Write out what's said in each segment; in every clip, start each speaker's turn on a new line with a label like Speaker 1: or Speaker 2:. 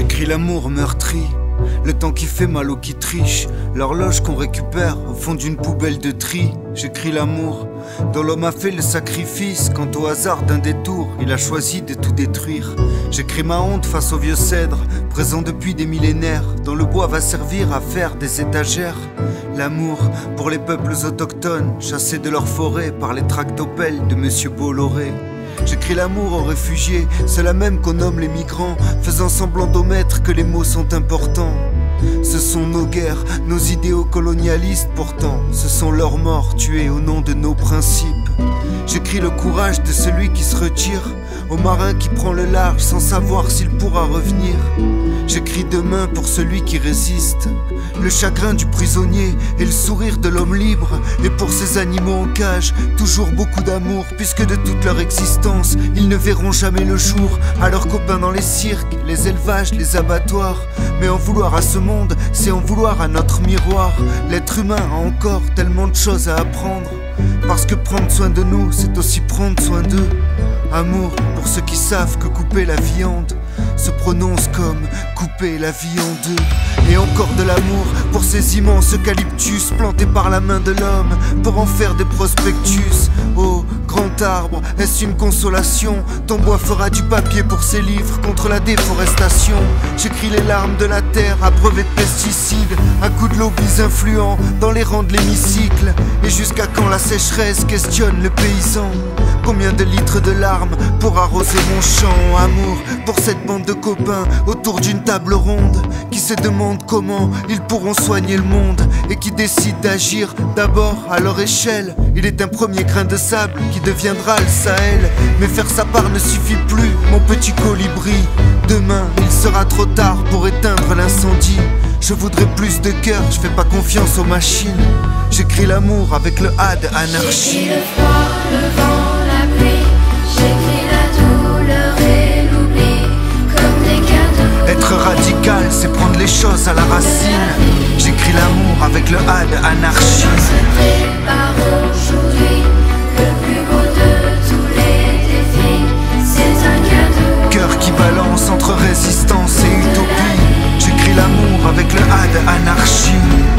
Speaker 1: J'écris l'amour meurtri, le temps qui fait mal aux qui trichent, l'horloge qu'on récupère au fond d'une poubelle de tri. J'écris l'amour dont l'homme a fait le sacrifice quand au hasard d'un détour il a choisi de tout détruire. J'écris ma honte face aux vieux cèdres, présents depuis des millénaires, dont le bois va servir à faire des étagères. L'amour pour les peuples autochtones, chassés de leur forêt par les tractopelles de Monsieur Bolloré. J'écris l'amour aux réfugiés, ceux-là même qu'on nomme les migrants, faisant semblant d'omettre que les mots sont importants. Ce sont nos guerres, nos idéaux colonialistes pourtant, ce sont leurs morts tués au nom de nos principes. J'écris le courage de celui qui se retire, au marin qui prend le large sans savoir s'il pourra revenir. J'écris demain pour celui qui résiste, le chagrin du prisonnier et le sourire de l'homme libre. Et pour ces animaux en cage, toujours beaucoup d'amour, puisque de toute leur existence, ils ne verront jamais le jour. À leurs copains dans les cirques, les élevages, les abattoirs. Mais en vouloir à ce monde, c'est en vouloir à notre miroir. L'être humain a encore tellement de choses à apprendre, parce que prendre soin de nous, c'est aussi prendre soin d'eux. Amour pour ceux qui savent que couper la viande se prononce comme couper la vie en deux. Et encore de l'amour pour ces immenses eucalyptus plantés par la main de l'homme pour en faire des prospectus. Oh, grand arbre, est-ce une consolation? Ton bois fera du papier pour ses livres contre la déforestation. J'écris les larmes de la terre abreuvées de pesticides, à coups de lobbies influents dans les rangs de l'hémicycle. Et jusqu'à quand la sécheresse questionne le paysan? Combien de litres de larmes pour arroser mon champ? Amour pour cette bande de copains autour d'une table ronde qui se demandent comment ils pourront soigner le monde et qui décident d'agir d'abord à leur échelle. Il est un premier grain de sable qui deviendra le Sahel. Mais faire sa part ne suffit plus, mon petit colibri. Demain, il sera trop tard pour éteindre l'incendie. Je voudrais plus de cœur, je fais pas confiance aux machines. J'écris l'amour avec le A de anarchie.
Speaker 2: J'écris le froid, le vent, la pluie. J'écris la douleur et l'oubli comme des cadeaux.
Speaker 1: Être radical, c'est prendre les choses à la racine. J'écris l'amour avec le A de anarchie.
Speaker 2: On se prépare aujourd'hui, le plus beau de tous les défis. C'est un cadeau.
Speaker 1: Cœur qui balance entre résistance et utopie. J'écris l'amour avec le A de anarchie.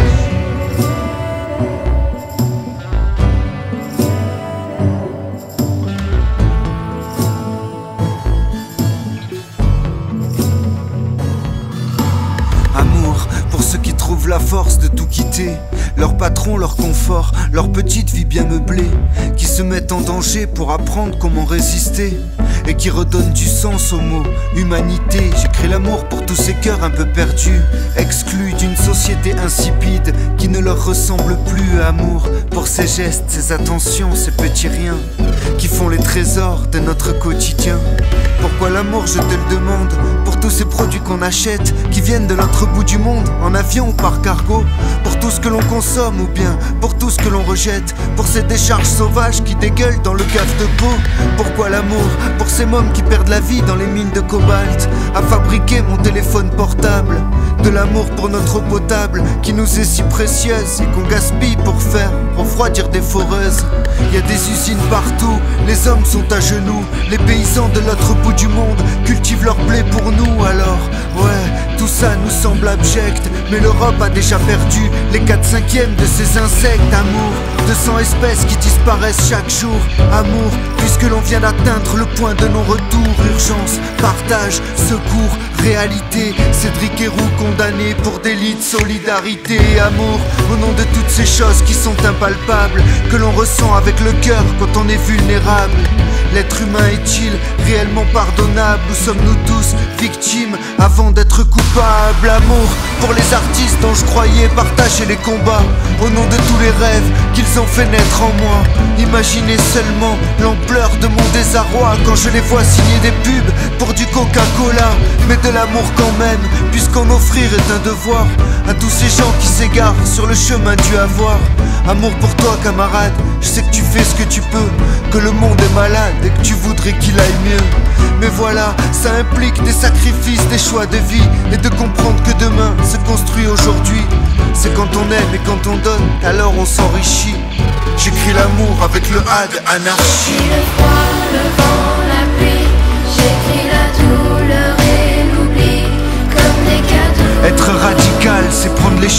Speaker 1: Amour pour ceux qui trouvent la force de tout quitter, leur patron, leur confort, leur petite vie bien meublée, qui se mettent en danger pour apprendre comment résister et qui redonnent du sens au mot humanité. J'écris l'amour pour tous ces cœurs un peu perdus, exclus d'une société insipide qui ne leur ressemble plus. Amour pour ces gestes, ces attentions, ces petits riens qui font les trésors de notre quotidien. Pourquoi l'amour, je te le demande, pour tous ces produits qu'on achète qui viennent de l'autre bout du monde, en avion ou par cargo, pour tout ce que l'on consomme ou bien pour tout ce que l'on rejette, pour ces décharges sauvages qui dégueulent dans le cave de peau. Pourquoi l'amour pour ces mômes qui perdent la vie dans les mines de cobalt à fabriquer mon téléphone portable? De l'amour pour notre eau potable qui nous est si précieuse et qu'on gaspille pour faire refroidir des foreuses. Y a des usines partout, les hommes sont à genoux, les paysans de l'autre bout du monde cultivent leur blé pour nous. Alors, ouais, tout ça nous semble abject, mais l'Europe a déjà perdu les 4/5 de ces insectes. Amour, 200 espèces qui disparaissent chaque jour. Amour, puisque l'on vient d'atteindre le point de non-retour. Urgence, partage, secours, réalité. Cédric Héroux condamné pour délit de solidarité. Amour, au nom de toutes ces choses qui sont impalpables, que l'on ressent avec le cœur quand on est vulnérable. L'être humain est-il réellement pardonnable, ou sommes-nous tous victimes avant d'être coupables? Amour pour les artistes dont je croyais partager les combats, au nom de tous les rêves qu'ils ont fait naître en moi. Imaginez seulement l'ampleur de mon désarroi quand je les vois signer des pubs pour du Coca-Cola. Mais de l'amour quand même, puisqu'en offrir est un devoir à tous ces gens qui s'égarent sur le chemin du avoir. Amour pour toi camarade, je sais que tu fais ce que tu peux, que le monde est malade et que tu voudrais qu'il aille mieux. Mais voilà, ça implique des sacrifices, des choix de vie, et de comprendre que demain se construit aujourd'hui. C'est quand on aime et quand on donne, alors on s'enrichit. J'écris l'amour avec le A de anarchie.
Speaker 2: J'écris le froid, le vent, la pluie. J'écris la douleur et l'oubli.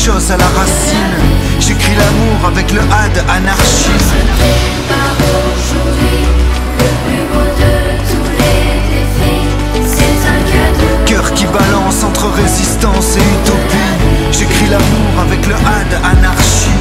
Speaker 1: choses à la racine. J'écris l'amour avec le A de anarchie.
Speaker 2: Par aujourd'hui, le plus beau de tous les défis, c'est un cadeau.
Speaker 1: Cœur qui balance entre résistance et utopie. J'écris l'amour avec le A de anarchie.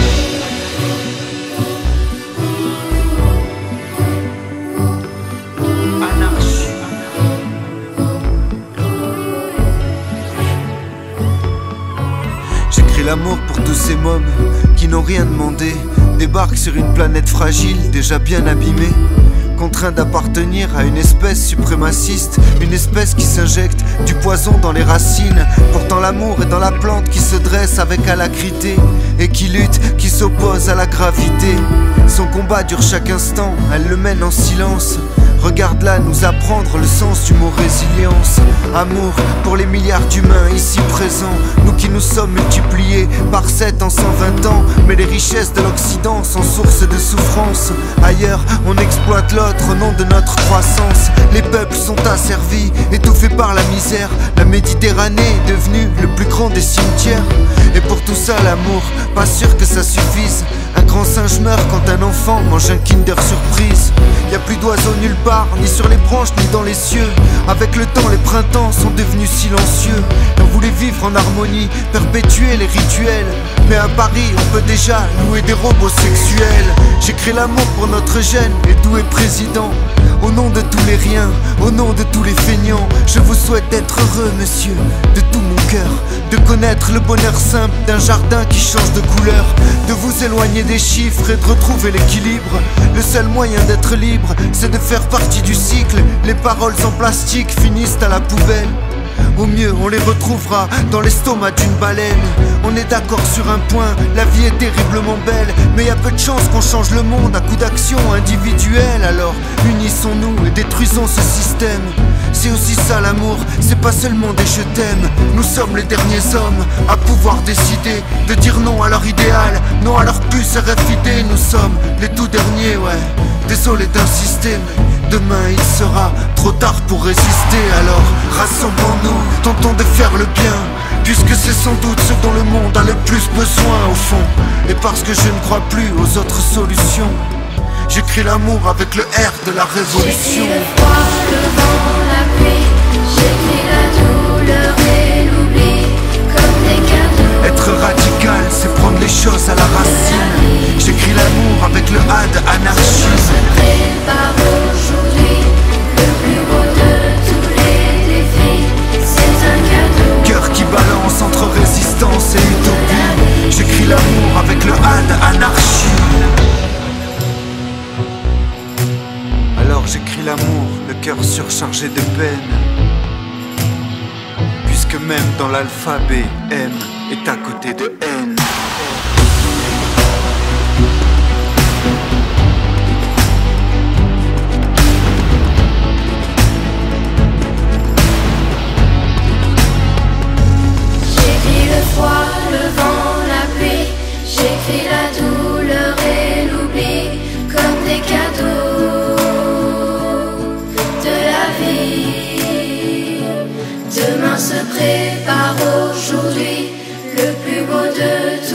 Speaker 1: J'écris l'amour pour tous ces mômes qui n'ont rien demandé, débarquent sur une planète fragile, déjà bien abîmée, contraints d'appartenir à une espèce suprémaciste, une espèce qui s'injecte du poison dans les racines. Pourtant l'amour est dans la plante qui se dresse avec alacrité et qui lutte, qui s'oppose à la gravité. Son combat dure chaque instant, elle le mène en silence. Regarde-la nous apprendre le sens du mot résilience. Amour pour les milliards d'humains ici présents, nous qui nous sommes multipliés par 7 en 120 ans. Mais les richesses de l'Occident sont source de souffrance. Ailleurs on exploite l'autre au nom de notre croissance. Les peuples sont asservis, étouffés par la misère. La Méditerranée est devenue le plus grand des cimetières. Et pour tout ça l'amour, pas sûr que ça suffise. Un grand singe meurt quand un enfant mange un Kinder Surprise. Y a plus d'oiseaux nulle part, ni sur les branches, ni dans les cieux. Avec le temps, les printemps sont devenus silencieux. On voulait vivre en harmonie, perpétuer les rituels. Mais à Paris, on peut déjà louer des robots sexuels. J'écris l'amour pour notre jeune et doué président. Au nom de tous les riens, au nom de tous les feignants, je vous souhaite d'être heureux, monsieur, de tout mon cœur. De connaître le bonheur simple d'un jardin qui change de couleur. De vous éloigner des chiffres et de retrouver l'équilibre. Le seul moyen d'être libre, c'est de faire partie du cycle. Les paroles en plastique finissent à la poubelle. Au mieux, on les retrouvera dans l'estomac d'une baleine. On est d'accord sur un point, la vie est terriblement belle. Mais y a peu de chance qu'on change le monde à coup d'action individuelle. Alors, unissons-nous et détruisons ce système. C'est aussi ça l'amour, c'est pas seulement des je t'aime. Nous sommes les derniers hommes à pouvoir décider de dire non à leur idéal, non à leur puce RFID. Nous sommes les tout derniers, ouais. Désolé d'insister, mais demain il sera trop tard pour résister. Alors rassemblons-nous, tentons de faire le bien, puisque c'est sans doute ce dont le monde a le plus besoin au fond. Et parce que je ne crois plus aux autres solutions, j'écris l'amour avec le R de la révolution.
Speaker 2: J'écris le froid, le vent, la pluie. J'écris la douleur et l'oubli comme des cadeaux.
Speaker 1: Être radical, c'est prendre les choses à la racine. J'écris l'amour avec le A de anarchie.
Speaker 2: On se prépare aujourd'hui, le plus beau de tous les défis, c'est un cadeau.
Speaker 1: Cœur qui balance entre résistance et utopie. J'écris l'amour avec le A de anarchie. Alors j'écris l'amour, le cœur surchargé de peine. Puisque même dans l'alphabet, M est à côté de N.
Speaker 2: J'écris le froid, le vent, la pluie. J'écris la douleur et l'oubli comme des cadeaux de la vie. Demain se prépare aujourd'hui, le plus beau de tous.